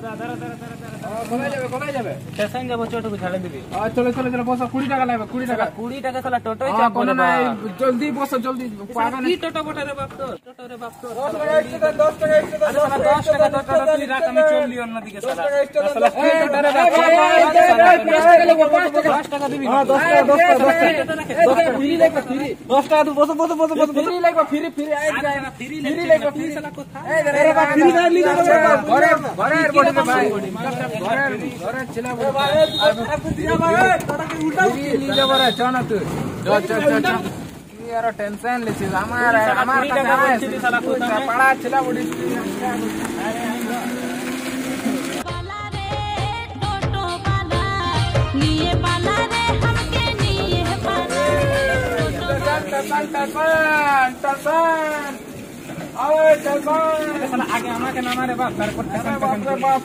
কোথায় যাবে স্টেশন যাবো ছোটকু ছাড়ে দিবি চলো চলো চলো বসো 20 টাকা লাগবে 20 টাকা 20 টাকা সালা টোটোই চাপ কোনো না জলদি বসো জলদি কি টোটো বটে রে বাপ তোর টোটো রে বাপ তোর 10 টাকা এক্সট্রা 10 টাকা এক্সট্রা 10 টাকা তুই রাখ আমি চললি অন্যদিকে সালা 10 টাকা দিবি 10 টাকা তো বসো বসো বসো বসো ফ্রি লাগবে ফ্রি ফ্রি ফ্রি লাগবে ফ্রি সালা কোথায় এই রে ফ্রি না লিখে দেবে ঘরে ঘরে বডি ভাই ঘরে ঘরে ছেলে ভাই আপনি দিয়া ভাই টাটাকে উল্টা নিয়ে যাব রে চল না তুই চল চল চল কি আর টেনশন লিছিস আমার কাছে সালা কোথায় পাড়া ছেলে বডি पाला रे टोटो पाला निये पाला रे हमके निये पाला टन ओए टन साला आगे আমাকে নামা রে বাপ তারপর बाप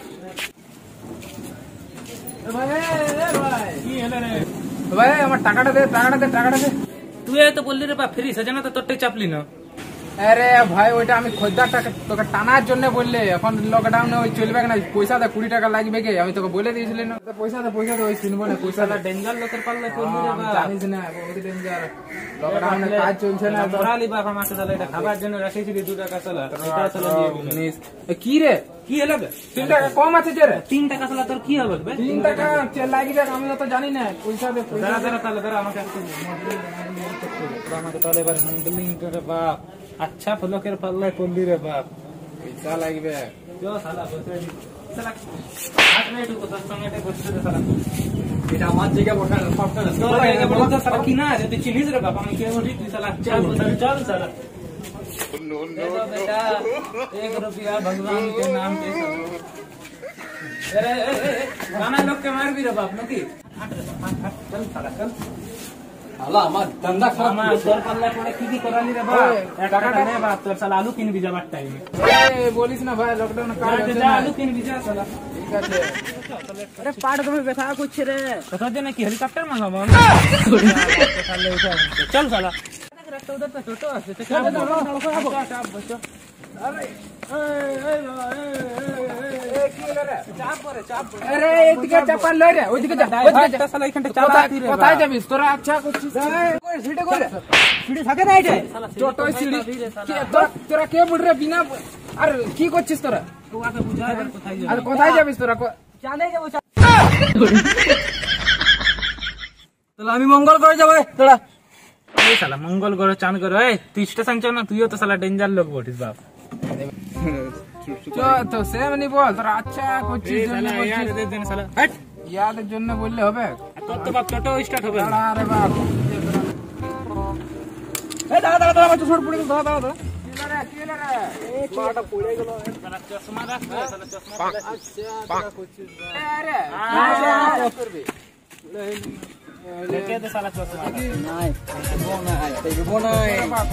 ভাই ভাই কি হলো রে ভাই আমার টাকাটা দে তুই তো বললি রে বাপ ফ্রি সেজন্য তো তোরটাই চাপলি না আরে ভাই ওইটা আমি খদ্দারটাকে তোকে টানার জন্য বললে এখন লকডাউনে ওই চলবে না পয়সা দে 20 টাকা লাগবে কি আমি তোকে বলে দিয়েছিলি না পয়সা দে ওই শুনবো না পয়সা দে ডেঞ্জার লোকের পাল্লায় পড়লি রে বাপ জানিস না বহুত ডেঞ্জার লকডাউনে কাজ চলছে না ধরালি বাপ আমাকে তাহলে এটা খাবার জন্য রাখিছিলি 2 টাকা চলা এটা চলা দিয়ে কি রে কি হলো বে 3 টাকা কম আছে যে রে 3 টাকা চলা তোর কি হবে বে 3 টাকা লাগবে আমি তো জানি না পয়সা দে দাঁড়া তাহলে আমাকে একটু আমাকে তাহলে এবার হ্যান্ডলিং করে বাপ अच्छा लोकेर पाल्लाय पड़ली रे बाप পয়সা লাগবে जो साला बसे साला आठ मिनट को 10 मिनट बसते रे साला এটা আমার জায়গা বসা সবটা तो लगे बोलता साला की ना रे तू चिनिस रे बाप हम के बोली तू साला चल साला नो बेटा 1 रुपया भगवान के नाम के अरे गाना लोग के मार भी रे बाप नकी चल साला चल আলা আমার ধন্দা খারাপ আমার তোর পাল্লায় পড়ে কি করালি রে বাপ টাকাটা নে বাপ তোর সালা আলু কিনবি যাবার টাইমে এই বলিস না ভাই লকডাউনে কাজ হচ্ছে যা না আলু কিনবি যা সালা ঠিক আছে আরে পাড় তুমি ব্যথা করছে রে কোথা দিয়ে নাকি হেলিকপ্টার মাগাবো চল সালা রাস্তা উধর তো টোটো আছে চল আরে আরে এদিকে চাপাল লই রে ওইদিকে যা ওইদিকে সালা এখানটা চালা দি রে কোথায় যাবিস তোরা আচ্ছা করছিস সিটে করে সিঁড়ি থাকে না এটা ছোট সিঁড়ি তোরা কে বল রে বিনা আর কি করছিস তোরা তো আগে বুঝা এবার কোথায় যাবে আর কোথায় যাবিস তোরা চাঁদে যাবো তাহলে আমি মঙ্গল করে যাবো তোরা এই সালা মঙ্গল করে চাঁদ করে এই তুই স্টেশন চল না তুইও তো সালা ডেঞ্জার লোক বটিস বাপ তো সেমনি বল তোরা আচ্ছা করছিস সালা হট ইয়াদের জন্য বললে হবে তোর তো বাপ টোটো স্টার্ট হবে না আরে বাপ এই দাঁড়া আমার ছোট পড়ে গেল দাঁড়া চশমা রাখ সালা চশমা আরে করবি লেকে দে সালা চশমা নাই বোনাই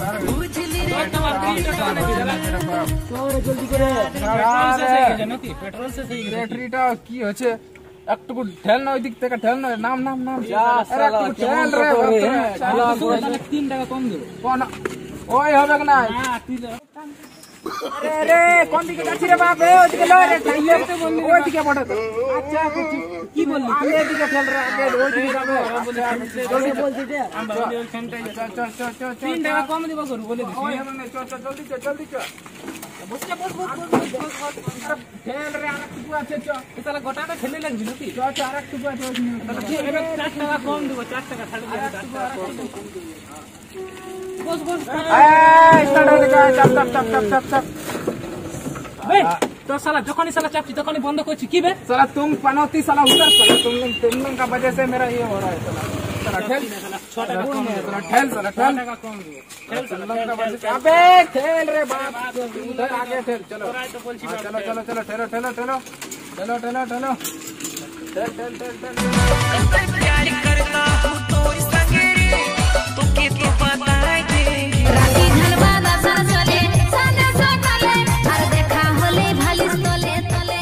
জলদি করে পেট্রোল শেষ হয়ে গেছে ব্যাটারিটা কি হচ্ছে একটু ঠেল না ওই দিক থেকে ঠেল না নাম একটু ঠেল রে 3 টাকা কম দেবো ওই হবে না আরে কোন দিকে যাচ্ছি রে বাপ ওইদিকে লয় রে খাইয়ে তো বললি ওইদিকে বড় তো আচ্ছা কি বললি তুই এদিকে ঠেল রে আগে ওইদিকে যাবে জলদি বলছি যে আমরা ওইখানটায় চল 3 টাকা কম দেবো গরু বলে দিছি চল জলদি চল বস ঠেল রে আরেকটু আছে চল তাহলে গোটাটা ঠেলে লাগবে নাকি চল আরেকটু আছে এবার 4 টাকা কম দেবো 4 টাকা ছাড় দিয়ে 4 টাকা কম দেবো বস স্টার্ট হয়ে গেছে চাপ বে तो साला जखनी साला चापची तखनी बंद करछि की बे साला तुम पनौती साला उधर साला तुम लोग का वजह से मेरा ये हो रहा है साला ठेल छोटा कम साला ठेल टाका कम दो ठेल साला का वजह से अबे ठेल रे बाप उधर आगे ठेल चलो तो बोलछि चलो ठेल प्यार करता हूँ तो संगेरी तो के तो बताए दे राती झलवाना सरसले साना सोटले हर देखा होले भालिस तले तले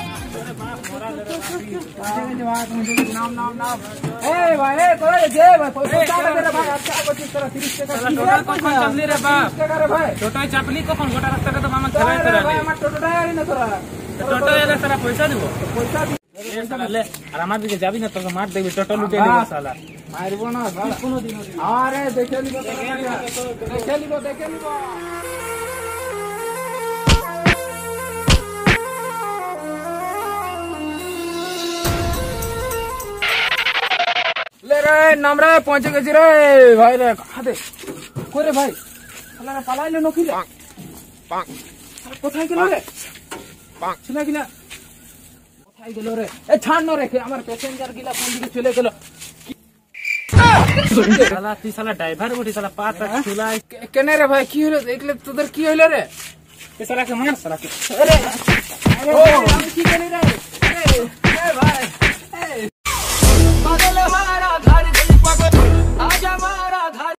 नाम ए भाई कोई जे भाई पैसा दे रे भाई अच्छा को चिस तरह 30 টাকা टोटल कौन चलली रे बाप 30 টাকা রে ভাই टोटल चापली कौन गोटा रास्ता तो मामा खेलाय भाई আমার টোটোটাই আরি না তোরা टोटो एला साला पैसा देबो पैसा ए साला ले আর আমার দিকে যাবি না তোকে মার দেবি টোটো লুটে দেবো শালা মারবো না কোনো দিন আরে দেখে নিব দেখে নিব ले रे नाम रे पहुंच गए रे भाई रे कहा दे कोई रे भाई अल्लाह रे पलाइले नखी रे पांग কোথায় গেল রে পাंग শুনা কিনা কোথায় গেল রে এ ছাড় না রেখে আমার প্যাসেঞ্জার গিলা কোন দিকে চলে গেল শালা তুই শালা ড্রাইভার বটি শালা পাঁচ চুলাই কেনে রে ভাই কি হলো দেখলে তোদের কি হইলো রে এ শালাকে মার শালাকে আরে আমি কি করি রে এ ভাই পাগল हमारा घर गली पागल आजा हमारा घर